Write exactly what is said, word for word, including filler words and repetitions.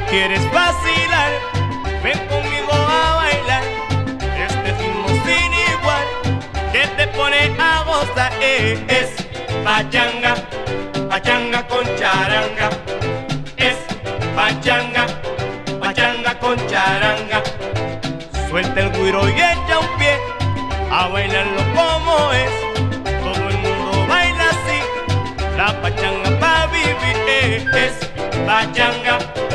quieres vacilar, ven conmigo a bailar este ritmo sin igual que te pone a gozar. Eh, es pachanga, pachanga con charanga. Es pachanga, pachanga con charanga. Suelta el güiro y echa un pie a bailarlo como es. Todo el mundo baila así, la pachanga pa' vivir. Eh, es pachanga.